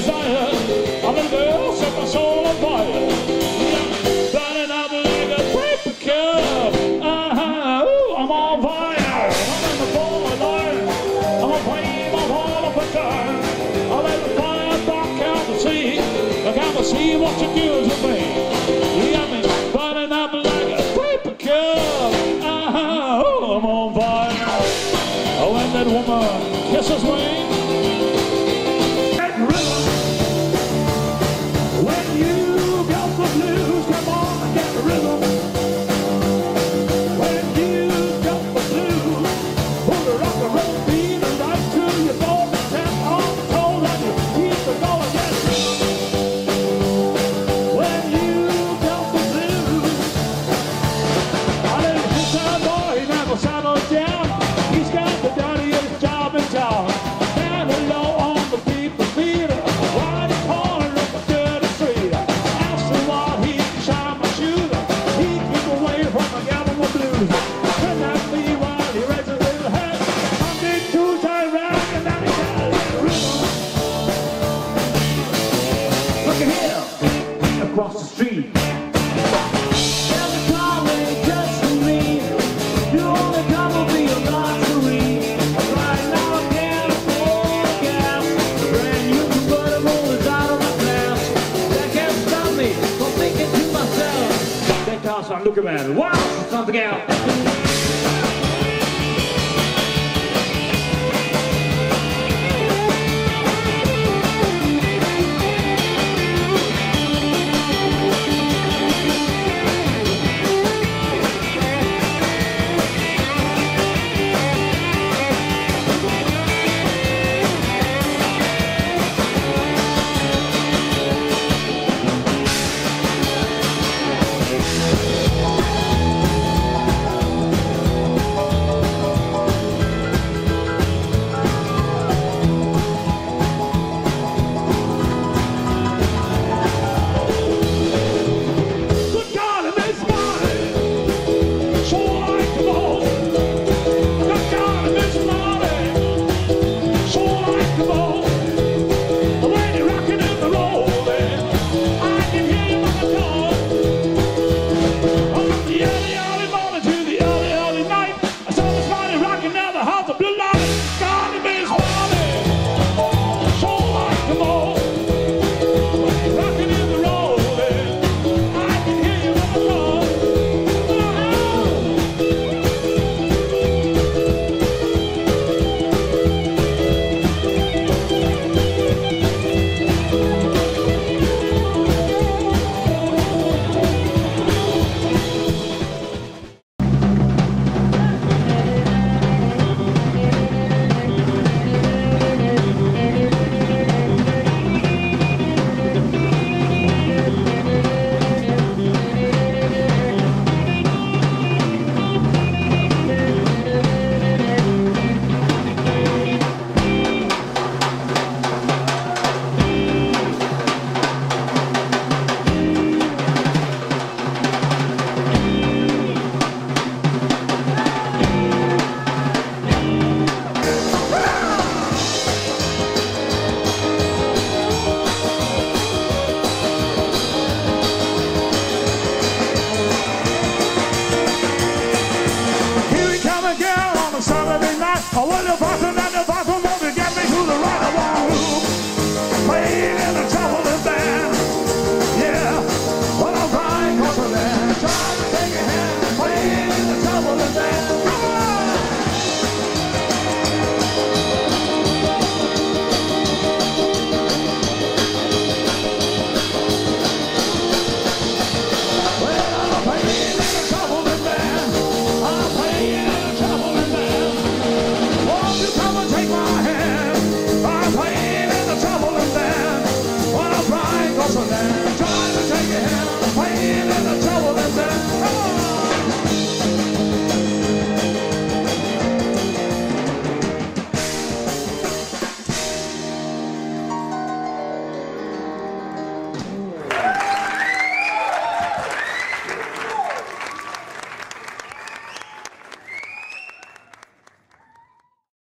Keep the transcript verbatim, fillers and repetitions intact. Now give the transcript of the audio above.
desire. A little girl set my soul on fire. Burning up like a paper cup. Uh-huh, ooh, I'm on fire. I'm in the borderline. I'm a flame, I'm all up a turn. I let the fire dark out the sea. Look out to see what you do to me. You got me burning up like a paper cup. Uh-huh, ooh, I'm on fire. Oh, when that woman kisses me. That rhythm. When you got the blues, come on, get rhythm. When you got the blues, pull the rock and roll beat right to your bone and tap on the toes and you keep the going, get rhythm. When you got the blues, I let him hit that boy, he never settled down. He's got the dirtiest job in town. Down low on the people's meter, right in the corner of the dirty street. Ask him why he can shine my shooter. He keep away from the gambling blues. Could that be while he raises his little head? Monday, Tuesday, round and down he does. Look at him, across the street. There's a car waiting just for me. You only come will be a luxury. Right now I can't afford gas. The brand new convertible is out of my class. That can't stop me from thinking to myself. That car's not looking at it. Wow, something out.